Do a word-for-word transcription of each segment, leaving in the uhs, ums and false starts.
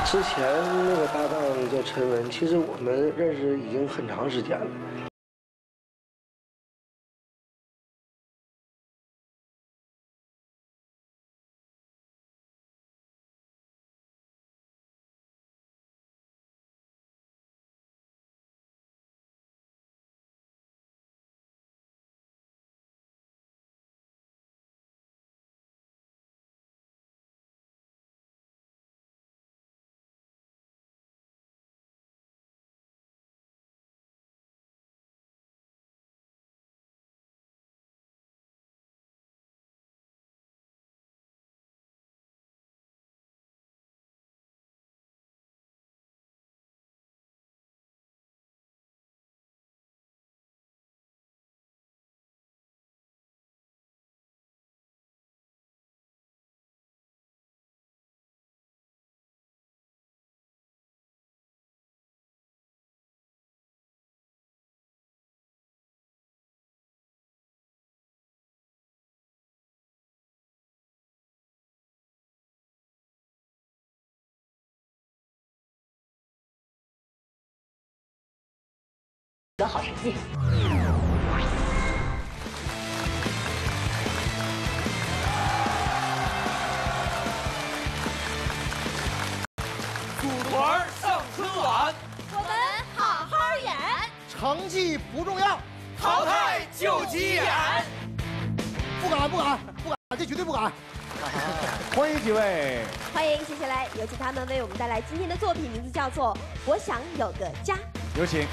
之前那个搭档叫陈文，其实我们认识已经很长时间了。 个好成绩。 组团上春晚， 我们好好演。 成绩不重要， 淘汰就急眼。 不敢不敢不敢，这绝对不敢。 欢迎几位， 欢迎，接下来有请他们为我们带来今天的作品，名字叫做《我想有个家》。 有请。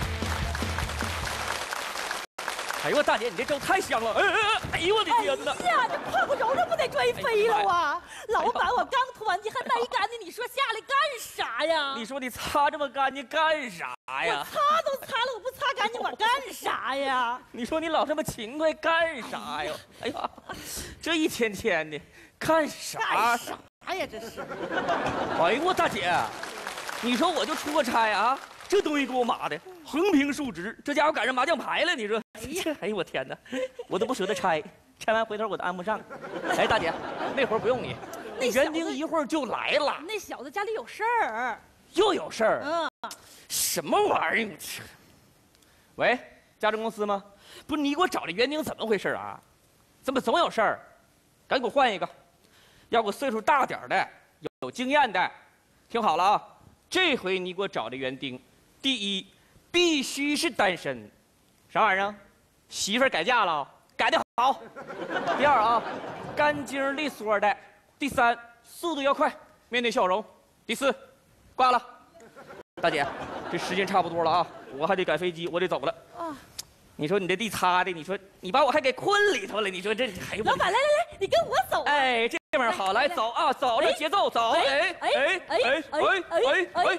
哎呦，大姐，你这粥太香了！哎哎哎！哎呦我的天哪！ 哎呀，这泡个揉揉不得拽飞了啊！老板，我刚涂完，你还没干呢，你说下来干啥呀？ 你说你擦这么干净干啥呀？ 我擦都擦了，我不擦干净我干啥呀？ 你说你老这么勤快干啥呀？哎呀，这一天天的干啥？ 干啥呀？这是！ 哎呦我大姐，你说我就出个差啊，这东西给我码的横平竖直，这家伙赶上麻将牌了，你说？ 哎呀，哎呦我天哪，我都不舍得拆，拆完回头我都安不上。哎，大姐，那会儿不用你，那园丁一会儿就来了。 那小子家里有事儿， 又有事儿？ 嗯， 什么玩意儿？喂，家政公司吗？不是你给我找这园丁怎么回事啊？怎么总有事儿？赶紧给我换一个，要个岁数大点的，有有经验的。听好了啊，这回你给我找这园丁，第一必须是单身，啥玩意儿？ 媳妇儿改嫁了，改得好。第二啊，干净利索的。第三，速度要快，面带笑容。第四，挂了。大姐，这时间差不多了啊，我还得赶飞机，我得走了。啊，你说你这地擦的，你说你把我还给困里头了，你说这还老板来来来，你跟我走。 哎，这边好，来走啊，走这节奏走。哎哎哎哎哎哎哎哎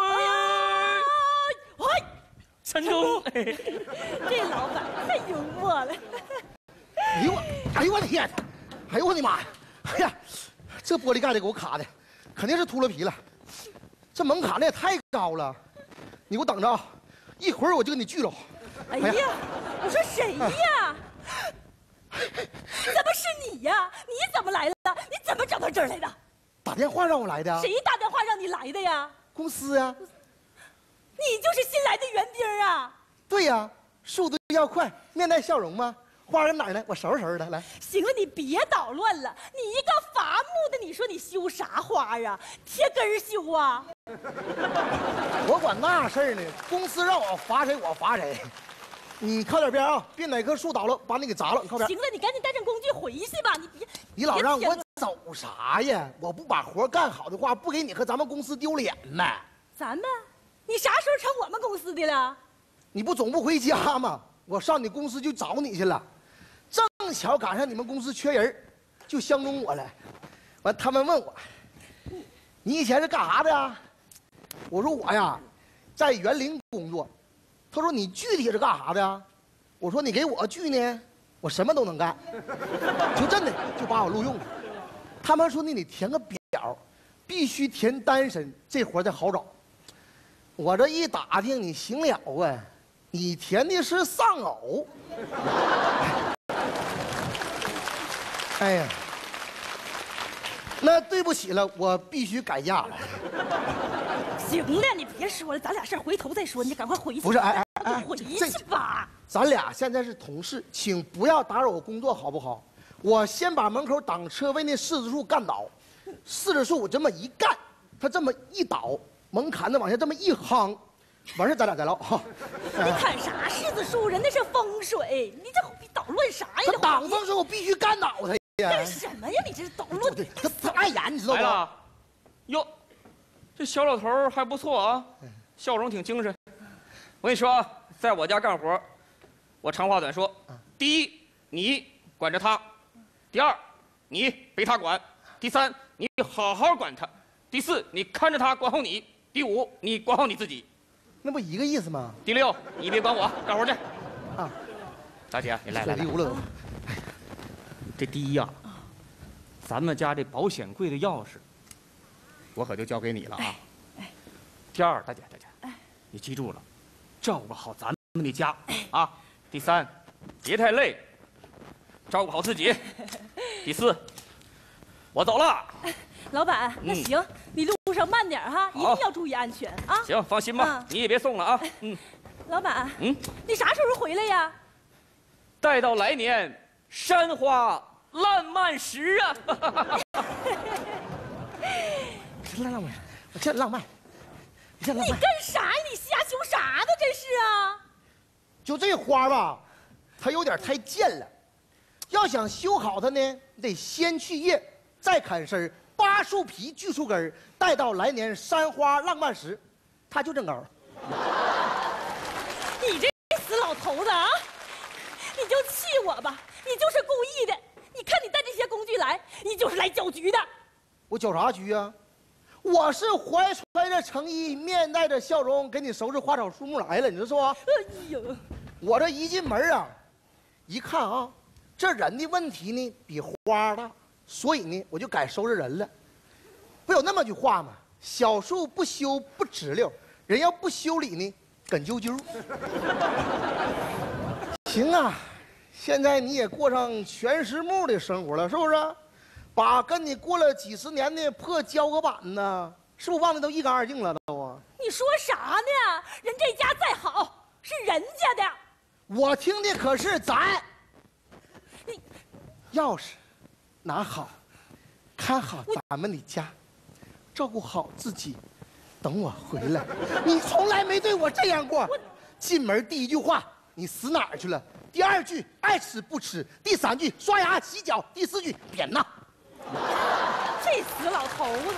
哎！ 成功！ 这老板太幽默了。 哎呦我，哎呦我的天，哎呦我的妈呀！哎呀，这玻璃盖子给我卡的，肯定是秃噜皮了。这门槛那也太高了，你给我等着啊，一会儿我就给你锯了。 哎呀，我说谁呀？怎么是你呀？你怎么来了？你怎么找到这儿来的？ 打电话让我来的。 谁打电话让你来的呀？ 公司呀。 你就是新来的园丁啊？ 对呀，速度要快，面带笑容吗？花跟哪儿呢？我收拾收拾它来。 行了，你别捣乱了。你一个伐木的，你说你修啥花啊？贴根修啊？ 我管那事儿呢，公司让我罚谁我罚谁。你靠点边啊，别哪棵树倒了把你给砸了。你靠边。 行了，你赶紧带上工具回去吧。你别， 你老让我走啥呀？我不把活干好的话，不给你和咱们公司丢脸呐。 咱们。 你啥时候成我们公司的了？ 你不总不回家吗？我上你公司就找你去了，正巧赶上你们公司缺人，就相中我了。完，他们问我，你以前是干啥的呀？我说我呀，在园林工作。他说你具体是干啥的呀？我说你给我锯呢，我什么都能干。就真的就把我录用了。他们说你得填个表，必须填单身，这活才好找。 我这一打听，你行了啊！你填的是丧偶。哎呀， 那对不起了，我必须改嫁了。 行了，你别说了，咱俩事儿回头再说，你赶快回去。 不是，哎哎哎， 回这去吧。 咱俩现在是同事，请不要打扰我工作，好不好？我先把门口挡车位那柿子树干倒，柿子树我这么一干，它这么一倒，门槛子往下这么一夯，完事咱俩再唠哈。 你砍啥柿子树？人那是风水，你这你捣乱啥呀？ 他挡风水，我必须干倒他呀！ 干什么呀？你这是捣乱！ 他他碍眼，你知道吗？ 来了，哟，这小老头儿还不错啊，笑容挺精神。我跟你说啊，在我家干活，我长话短说。第一，你管着他；第二，你被他管；第三，你好好管他；第四，你看着他管好你；第五，你管好你自己； 那不一个意思吗？ 第六，你别管我，干活去。 啊， 大姐，你来来来。 溜了都。 这第一呀、啊，咱们家这保险柜的钥匙，我可就交给你了啊。 哎哎、 第二，大姐大姐， 哎、 你记住了，照顾好咱们的家啊。第三，别太累，照顾好自己。第四，我走了。 老板，那行，嗯、你路上慢点哈，一定要注意安全啊。 行，放心吧，啊、你也别送了啊。嗯。 老板， 嗯， 你啥时候回来呀？ 待到来年山花烂漫时啊！ 浪漫，我这浪漫，你这浪漫。 你干啥呀？你瞎修啥呢？这是啊！ 就这花吧，它有点太贱了。要想修好它呢，得先去叶，再砍丝儿，扒树皮，锯树根儿，待到来年山花浪漫时，它就正高。 你这死老头子啊！你就气我吧，你就是故意的。你看你带这些工具来，你就是来搅局的。 我搅啥局啊？我是怀揣着诚意，面带着笑容给你收拾花草树木来了，你说吧？ 哎呦， 我这一进门啊，一看啊，这人的问题呢比花大，所以呢我就改收拾人了。不有那么句话吗？小树不修不直溜，人要不修理呢，梗啾啾。行啊，现在你也过上全实木的生活了，是不是？把跟你过了几十年的破胶合板呢，是不是忘得都一干二净了都啊？ 你说啥呢？人这家再好是人家的， 我听的可是咱。 你钥匙拿好，看好咱们的家，照顾好自己，等我回来。你从来没对我这样过。进门第一句话，你死哪儿去了？第二句爱吃不吃，第三句刷牙洗脚，第四句扁呐。 这死老头子，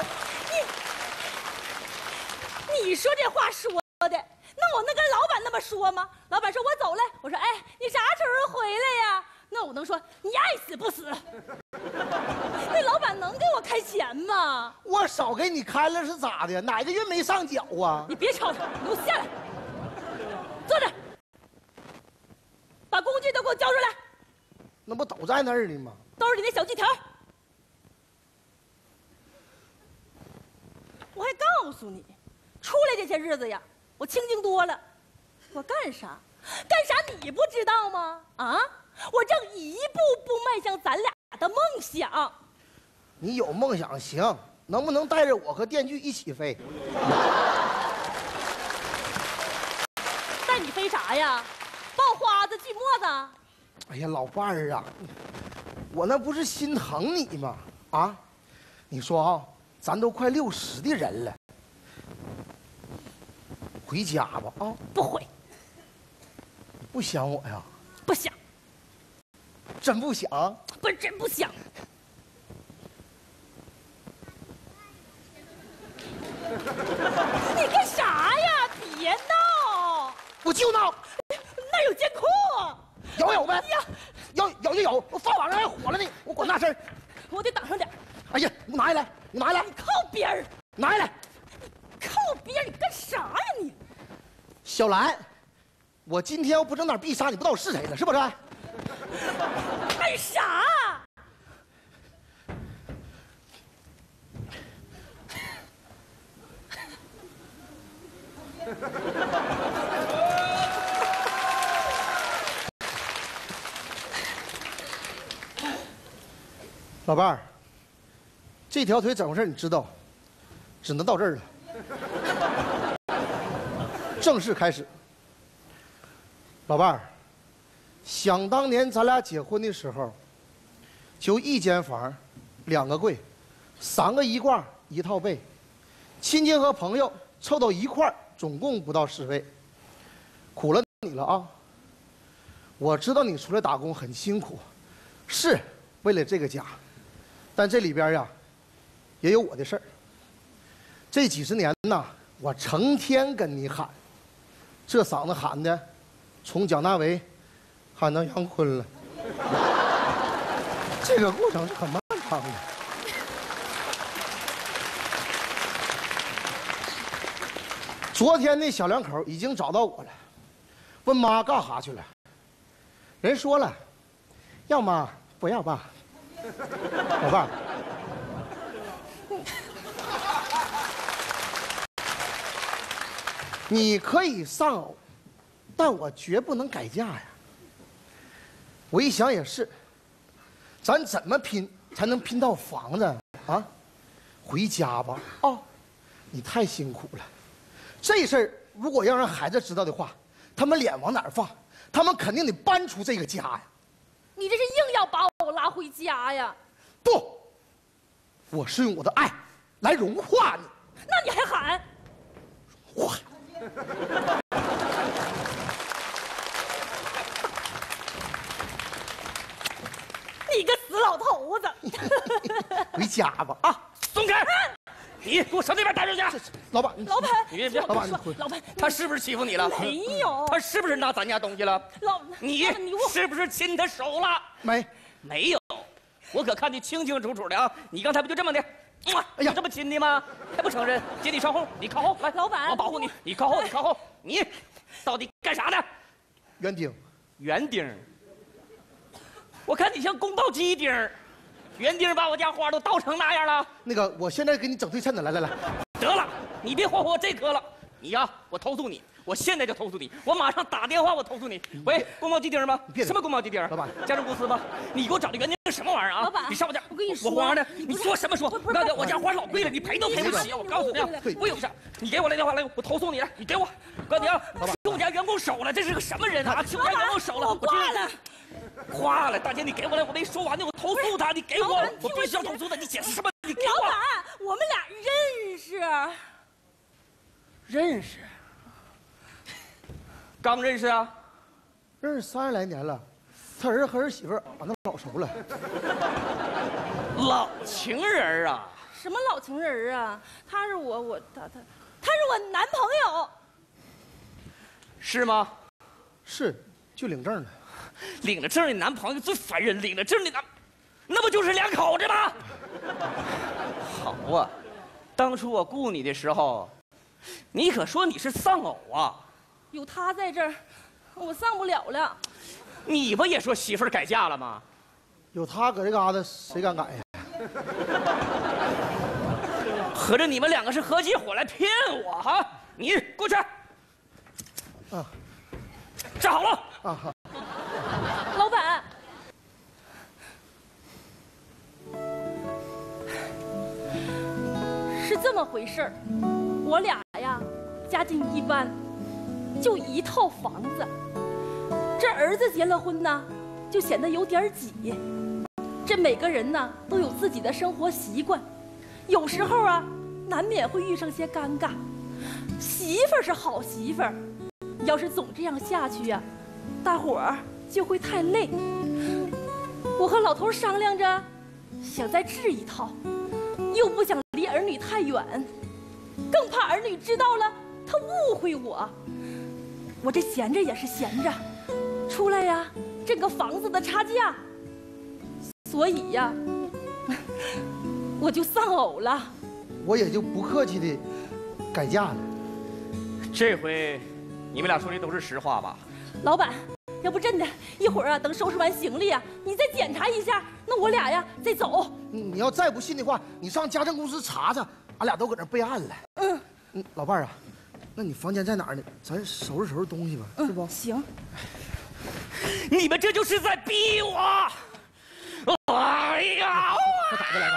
你你说这话说的，那我能跟老板那么说吗？老板说我走了，我说哎，你啥时候回来呀？那我能说你爱死不死？那老板能给我开钱吗？ 我少给你开了是咋的？哪个月没上缴啊？ 你别吵吵，你给我下来，坐着，把工具都给我交出来。 那不都在那儿呢吗？ 兜里那小锯条。我还告诉你，出来这些日子呀，我清静多了。我干啥？干啥你不知道吗？啊，我正一步步迈向咱俩的梦想。 你有梦想行，能不能带着我和电锯一起飞？ 带你飞啥呀？爆花子、锯末子？ 哎呀，老伴儿啊，我那不是心疼你吗？啊，你说啊，咱都快六十的人了，回家吧啊！ 不回。 不想我呀？ 不想。 真不想？ 不是真不想。你干啥呀？别闹！ 我就闹。 那有监控。 有有呗？ 呀， 有有就有，我放网上还火了呢，我管那事儿。 我得挡上点。 哎呀，你拿下来，你拿下来。 你靠边儿。 拿下来。 你靠边儿，你干啥呀你？ 小兰，我今天要不整点必杀，你不知道我是谁了，是不是？ 干啥？ 老伴儿， 这条腿怎么回事？你知道，只能到这儿了。正式开始。老伴儿，想当年咱俩结婚的时候，就一间房，两个柜，三个衣挂，一套被，亲戚和朋友凑到一块儿，总共不到十位。苦了你了啊！我知道你出来打工很辛苦，是为了这个家，但这里边呀，也有我的事儿。这几十年呐，我成天跟你喊，这嗓子喊的，从蒋大为喊到杨坤了。这个过程是很漫长的。昨天那小两口已经找到我了，问妈干哈去了。人说了，要妈不要爸。老伴儿，你可以丧偶，但我绝不能改嫁呀。我一想也是，咱怎么拼才能拼到房子啊？回家吧啊、哦！你太辛苦了，这事儿如果要让孩子知道的话，他们脸往哪儿放？他们肯定得搬出这个家呀！ 你这是硬要把我拉回家呀？ 不，我是用我的爱来融化你。 那你还喊？ 哇！ 你个死老头子！ 回家吧啊！ 松开！你给我上那边待着去！ 老板， 老板， 你别别， 老板，你回。 老板， 他是不是欺负你了？ 没有。 他是不是拿咱家东西了？ 老， 你是不是亲他手了？ 没， 没有，我可看得清清楚楚的啊！你刚才不就这么的？哎呀，这么亲的吗？还不承认？姐，你稍后，你靠后来。 老板， 我保护你，你靠后，你靠后。你到底干啥呢？ 园丁， 园丁。我看你像宫保鸡丁。园丁把我家花都倒成那样了。 那个，我现在给你整对称的，来来来。 得了，你别霍霍我这颗了。你呀，我投诉你，我现在就投诉你，我马上打电话，我投诉你。喂，宫保鸡丁吗？什么宫保鸡丁？ 老板， 家政公司吗？你给我找的园丁什么玩意儿啊？ 老板， 你上我家， 我跟你说， 我花呢？你说什么说？那个我家花老贵了，你赔都赔不起。我告诉你啊，我有事，你给我来电话来，我投诉你，你给我。我告诉你啊，亲我家员工手了，这是个什么人啊？亲我家员工手了， 我挂了。 挂了，大姐，你给我来，我没说完呢，我投诉他，你给我，我必须要投诉他，你解释什么？你给我。 老板，我们俩认识。 认识？刚认识啊？ 认识三十来年了，他儿子和儿媳妇俺都老熟了。 老情人啊？ 什么老情人啊？他是我我他他他是我男朋友。 是吗？ 是，就领证了。 领了证的男朋友最烦人，领了证的男，那不就是两口子吗？好啊，当初我雇你的时候，你可说你是丧偶啊。 有他在这儿，我丧不了了。 你不也说媳妇儿改嫁了吗？ 有他搁这嘎达，谁敢改呀？ 合着你们两个是合起伙来骗我哈？你过去。 啊， 站好了。 啊好。 老板，是这么回事儿，我俩呀，家境一般，就一套房子。这儿子结了婚呢，就显得有点挤。这每个人呢，都有自己的生活习惯，有时候啊，难免会遇上些尴尬。媳妇儿是好媳妇儿，要是总这样下去呀、啊，大伙儿就会太累。我和老头商量着，想再置一套，又不想离儿女太远，更怕儿女知道了他误会我。我这闲着也是闲着，出来呀挣个房子的差价，所以呀，我就丧偶了。 我也就不客气的改嫁了。 这回你们俩说的都是实话吧？ 老板，要不真的，一会儿啊，等收拾完行李啊，你再检查一下，那我俩呀再走。 你要再不信的话，你上家政公司查查，俺俩都搁那备案了。嗯，嗯，老伴儿啊，那你房间在哪儿呢？咱收拾收拾东西吧， 嗯、 是不？ 行。 你们这就是在逼我！哎呀！ 他打的来，他打的。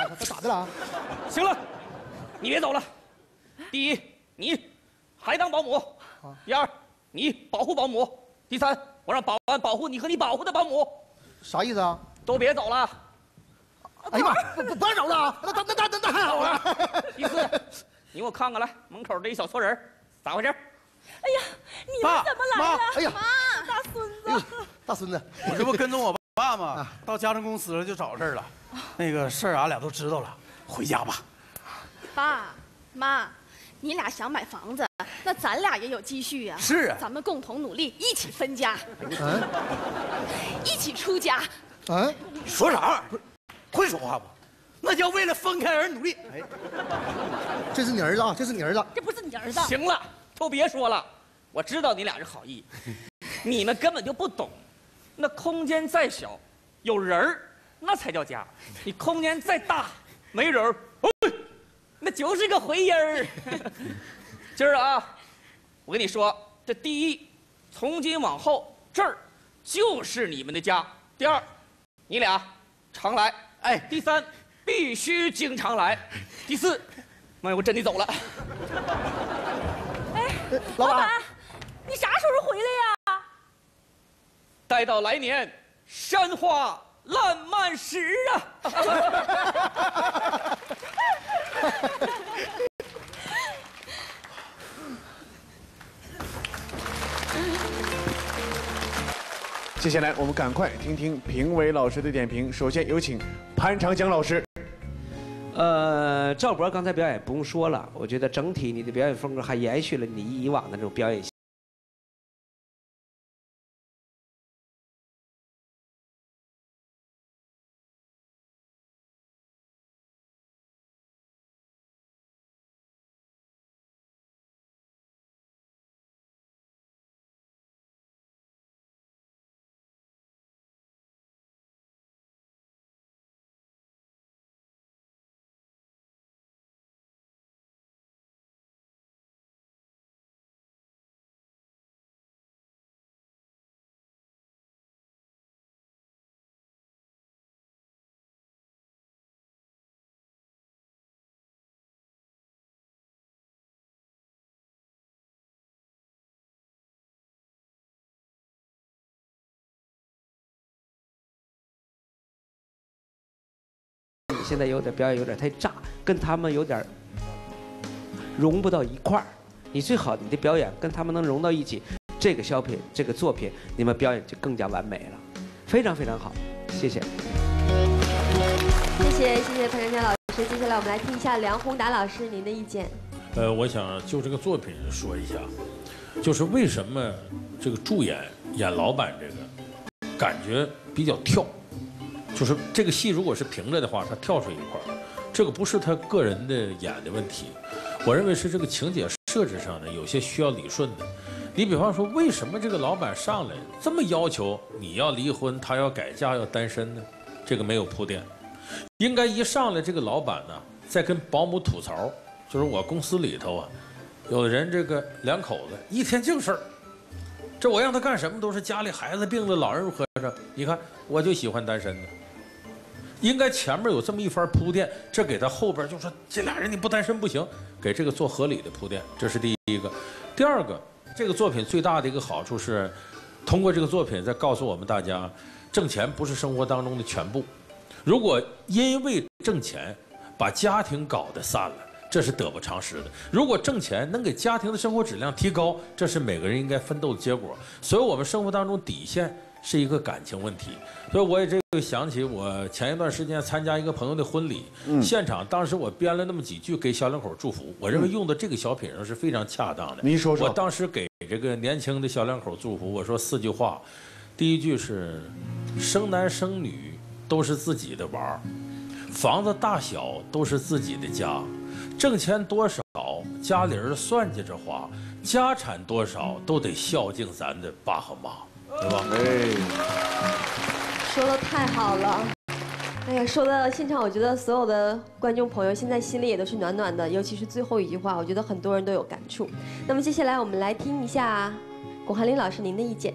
的了？ 行了，你别走了。第一，你还当保姆；第二，你保护保姆；第三，我让保安保护你和你保护的保姆。 啥意思啊？ 都别走了。 哎呀妈，不不不让走了啊！那那那那那那还好了。 第四，你给我看看来，门口这一小撮人，咋回事？ 哎呀，你们怎么来了？ 哎呀， 妈，大孙子， 大孙子， 我这不跟踪我爸吗？到家政公司了就找事儿了。那个事儿俺俩都知道了，回家吧。 爸妈，你俩想买房子，那咱俩也有积蓄呀。 是啊， 咱们共同努力，一起分家， 嗯一起出家。 嗯， 说啥玩意儿？会说话不？那叫为了分开而努力。哎， 这是你儿子啊，这是你儿子。 这不是你儿子。 行了，都别说了，我知道你俩是好意，你们根本就不懂。那空间再小，有人儿那才叫家；你空间再大，没人儿，哎，那就是个回音儿。今儿啊，我跟你说，这第一，从今往后这儿就是你们的家；第二，你俩常来；哎，第三，必须经常来；第四，妈呀，我真得走了。 哎， 老板， 你啥时候回来呀？ 待到来年山花烂漫时啊！ 接下来我们赶快听听评委老师的点评。首先有请潘长江老师。 呃，赵博刚才表演不用说了，我觉得整体你的表演风格还延续了你以往的这种表演。你现在有点表演有点太炸，跟他们有点融不到一块儿。你最好你的表演跟他们能融到一起，这个小品这个作品你们表演就更加完美了，非常非常好，谢谢。 谢谢谢谢潘长江老师。接下来我们来听一下梁宏达老师您的意见。 呃，我想就这个作品说一下，就是为什么这个助演演老板这个感觉比较跳。就是这个戏如果是平着的话，他跳出一块儿，这个不是他个人的演的问题，我认为是这个情节设置上呢有些需要理顺的。你比方说，为什么这个老板上来这么要求你要离婚，他要改嫁要单身呢？这个没有铺垫，应该一上来这个老板呢在跟保姆吐槽，就是我公司里头啊，有的人这个两口子一天净事儿。这我让他干什么都是家里孩子病了，老人如何着？你看，我就喜欢单身的。应该前面有这么一番铺垫，这给他后边就说这俩人你不单身不行，给这个做合理的铺垫，这是第一个。第二个，这个作品最大的一个好处是，通过这个作品在告诉我们大家，挣钱不是生活当中的全部。如果因为挣钱把家庭搞得散了，这是得不偿失的。如果挣钱能给家庭的生活质量提高，这是每个人应该奋斗的结果。所以我们生活当中底线是一个感情问题。所以我也这个想起我前一段时间参加一个朋友的婚礼，嗯、现场当时我编了那么几句给小两口祝福，我认为用的这个小品上是非常恰当的。 您说说。 我当时给这个年轻的小两口祝福，我说四句话，第一句是生男生女都是自己的玩儿，房子大小都是自己的家，挣钱多少家里人算计着花，家产多少都得孝敬咱的爸和妈，对吧？ 哎。 说的太好了，哎呀，说的现场，我觉得所有的观众朋友现在心里也都是暖暖的，尤其是最后一句话，我觉得很多人都有感触。那么接下来我们来听一下巩汉林老师您的意见。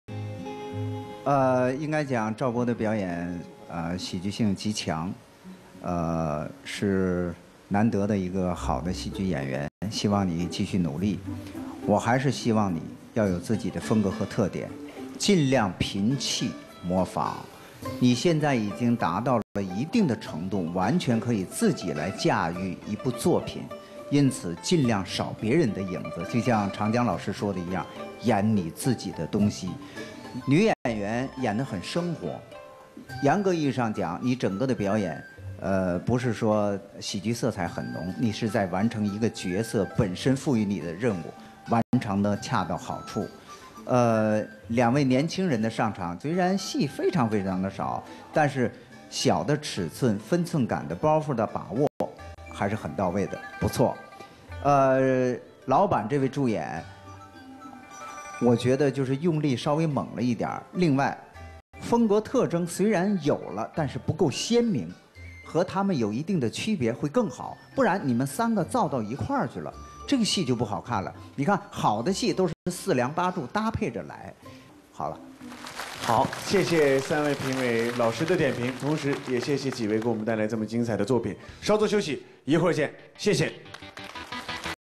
呃，应该讲赵波的表演，呃，喜剧性极强， 呃，是难得的一个好的喜剧演员，希望你继续努力。我还是希望你要有自己的风格和特点，尽量摒弃模仿。你现在已经达到了一定的程度，完全可以自己来驾驭一部作品，因此尽量少别人的影子，就像长江老师说的一样，演你自己的东西。女演员演得很生活，严格意义上讲，你整个的表演。 呃，不是说喜剧色彩很浓，你是在完成一个角色本身赋予你的任务，完成的恰到好处。呃，两位年轻人的上场，虽然戏非常非常的少，但是小的尺寸、分寸感的包袱的把握还是很到位的，不错。呃，老板这位助演，我觉得就是用力稍微猛了一点儿。另外，风格特征虽然有了，但是不够鲜明。 和他们有一定的区别会更好，不然你们三个造到一块儿去了，这个戏就不好看了。你看，好的戏都是四梁八柱搭配着来。好了， 好，谢谢三位评委老师的点评，同时也谢谢几位给我们带来这么精彩的作品。稍作休息，一会儿见，谢谢。